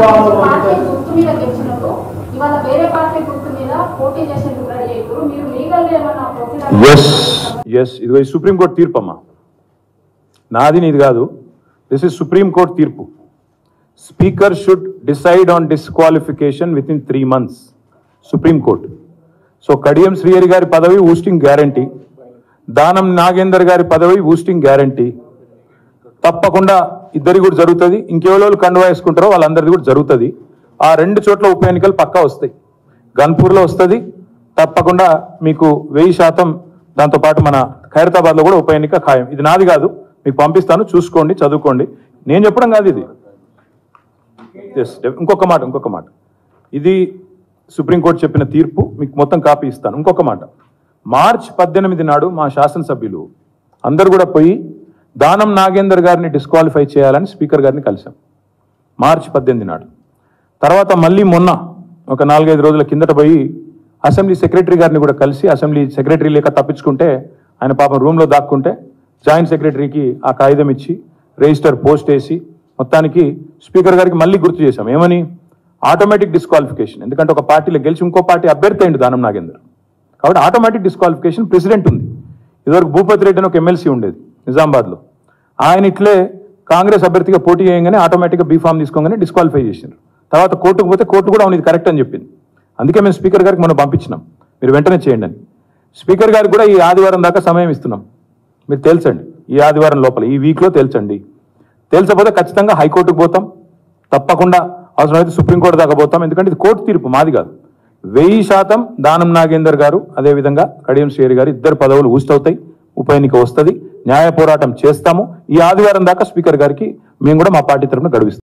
ఇదిగో supreme court తీర్పు అమ్మా, నాది నీది కాదు. దిస్ ఇస్ సుప్రీం కోర్టు తీర్పు. Speaker should decide on disqualification within 3 months. Supreme court. So Kadiyam Srihari గారి పదవి ఊస్టింగ్ గ్యారంటీ, దానం నాగేందర్ గారి పదవి ఊస్టింగ్ గ్యారంటీ. తప్పకుండా ఇద్దరి కూడా జరుగుతుంది. ఇంకెవరు కండువా వేసుకుంటారో వాళ్ళందరిది కూడా జరుగుతుంది. ఆ 2 చోట్ల ఉప ఎన్నికలు పక్కా వస్తాయి. గన్పూర్లో వస్తుంది తప్పకుండా మీకు 1000%. దాంతోపాటు మన ఖైరతాబాద్లో కూడా ఉప ఎన్నిక ఖాయం. ఇది నాది కాదు, మీకు పంపిస్తాను, చూసుకోండి, చదువుకోండి. నేను చెప్పడం కాదు ఇది. ఇంకొక మాట, ఇది సుప్రీంకోర్టు చెప్పిన తీర్పు, మీకు మొత్తం కాపీ ఇస్తాను. ఇంకొక మాట, March 18 నాడు మా శాసనసభ్యులు అందరు కూడా పోయి దానం నాగేందర్ గారిని డిస్క్వాలిఫై చేయాలని స్పీకర్ గారిని కలిసాం. March 18 నాడు. తర్వాత మళ్ళీ మొన్న ఒక 4-5 రోజుల కిందట పోయి అసెంబ్లీ సెక్రటరీ గారిని కూడా కలిసి, అసెంబ్లీ సెక్రటరీ లేక తప్పించుకుంటే ఆయన పాపం రూమ్లో దాక్కుంటే జాయింట్ సెక్రటరీకి ఆ కాగితం ఇచ్చి రిజిస్టర్ పోస్ట్ వేసి మొత్తానికి స్పీకర్ గారికి మళ్ళీ గుర్తు చేశాం. ఏమని? Automatic disqualification. ఎందుకంటే ఒక పార్టీలో గెలిచి ఇంకో పార్టీ అభ్యర్థి అయింది దానం నాగేందర్, కాబట్టి ఆటోమేటిక్ డిస్క్వాలిఫికేషన్ ప్రెసిడెంట్ ఉంది. ఇదివరకు భూపతి రెడ్డి అని ఒక ఎమ్మెల్సీ ఉండేది నిజామాబాద్లో, ఆయన ఇట్లే కాంగ్రెస్ అభ్యర్థిగా పోటీ చేయగానే ఆటోమేటిక్గా బీఫామ్ తీసుకోగానే డిస్క్వాలిఫై చేసినారు. తర్వాత కోర్టుకు పోతే కోర్టు కూడా అవును ఇది కరెక్ట్ అని చెప్పింది. అందుకే మేము స్పీకర్ గారికి మనం పంపించినాం, మీరు వెంటనే చేయండి అని. స్పీకర్ గారికి కూడా ఈ ఆదివారం దాకా సమయం ఇస్తున్నాం, మీరు తేల్చండి. ఈ ఆదివారం లోపల, ఈ వీక్లో తేల్చండి. తేల్చకపోతే ఖచ్చితంగా హైకోర్టుకు పోతాం, తప్పకుండా అవసరమైతే సుప్రీంకోర్టు దాకా పోతాం. ఎందుకంటే ఇది కోర్టు తీర్పు, మాది కాదు. 1000% దానం నాగేందర్ గారు అదేవిధంగా కడియం శ్రీహరి గారు ఇద్దరు పదవులు ఊస్తవుతాయి. ఉప ఎన్నిక వస్తుంది, న్యాయ పోరాటం చేస్తాము. ఈ ఆదివారం దాకా స్పీకర్ గారికి మేము కూడా మా పార్టీ తరఫున గడువిస్తాం.